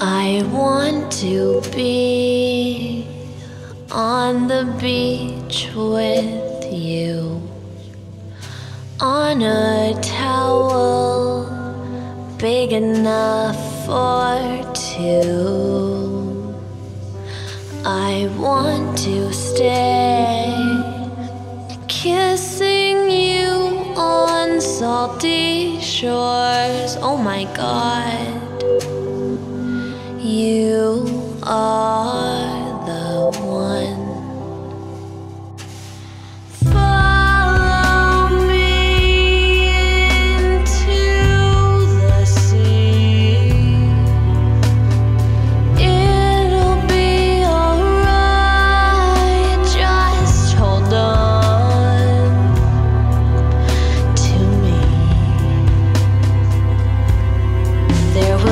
I want to be on the beach with you, on a towel big enough for two. I want to stay kissing you on salty shores. Oh my God, you are the one. Follow me into the sea. It'll be alright, just hold on to me. There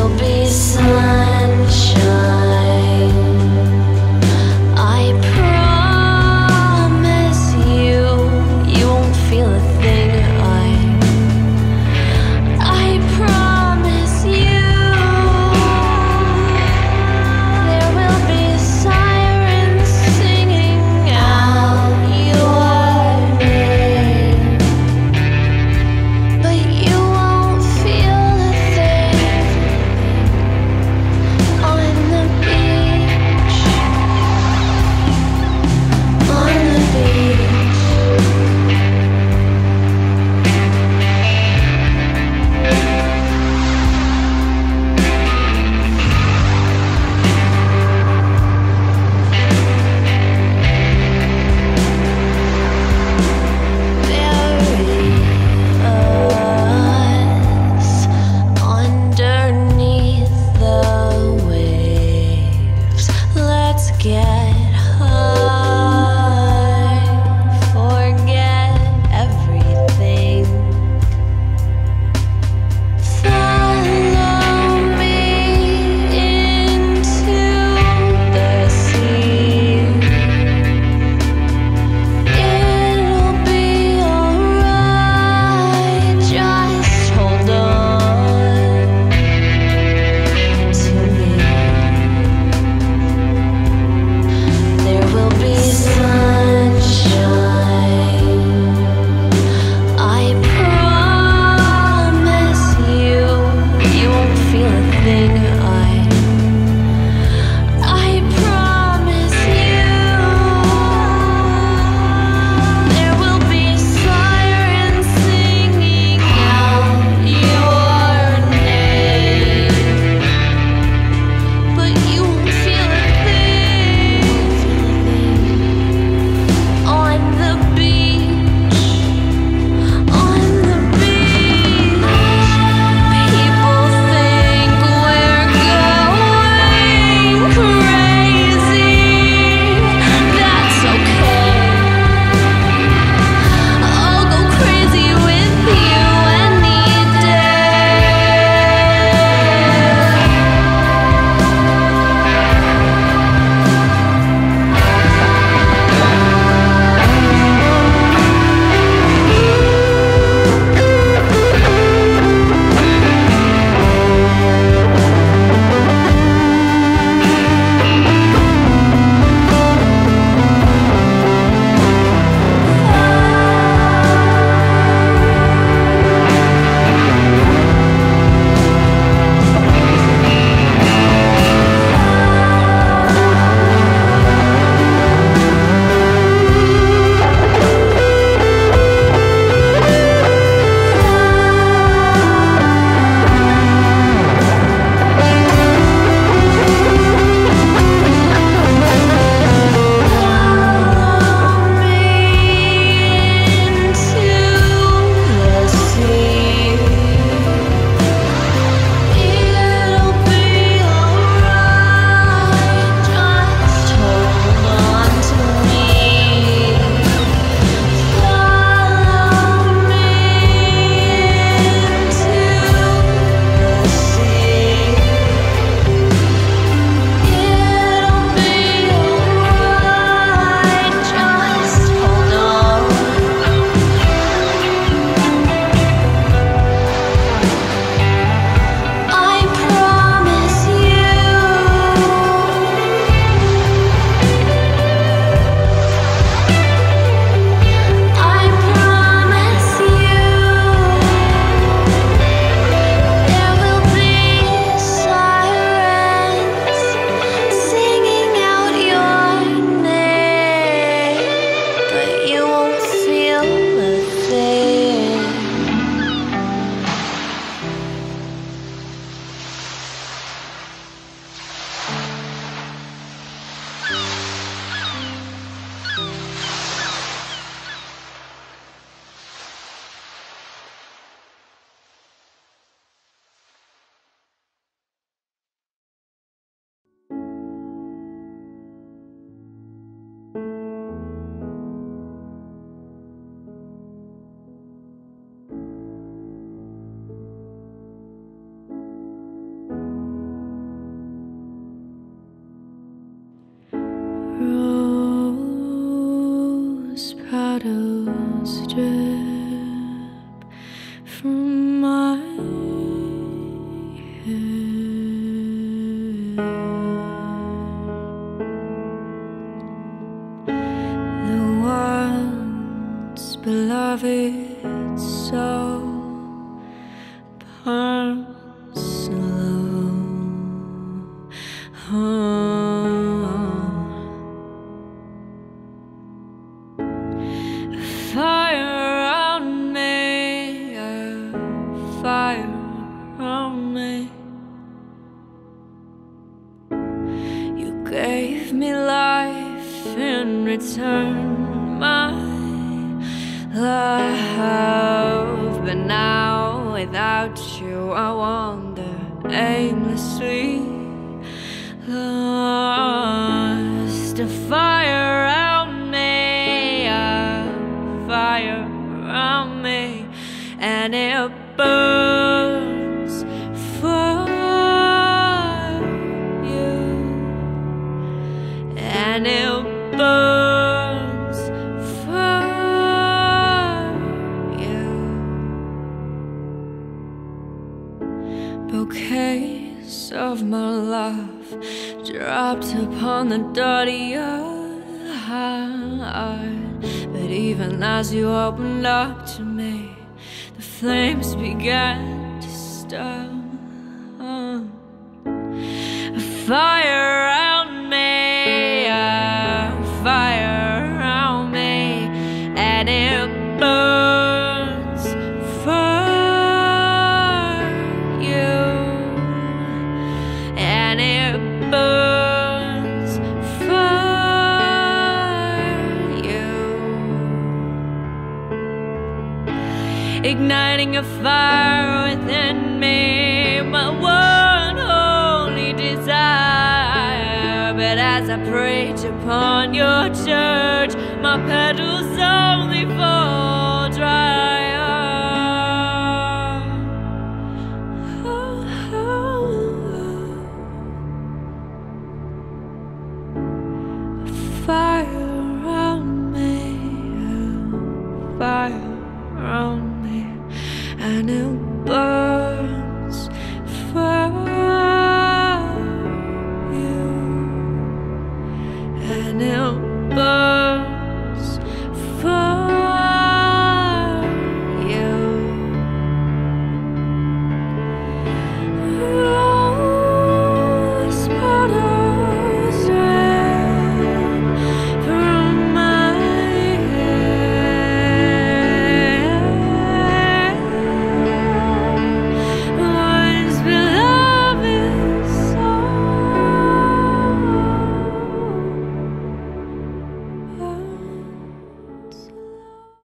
me. You gave me life in return, my love. But now without you I wander aimlessly, lost. A fire around me, a fire around me, and it burns for you, and it burns for you. Bouquets of my love dropped upon the dirty heart, but even as you opened up to me, the flames began to start. A fire around me, a fire around me, and it burns for you, and it burns for you, igniting a fire within me, my one only desire. But as I preach upon your church, my petals only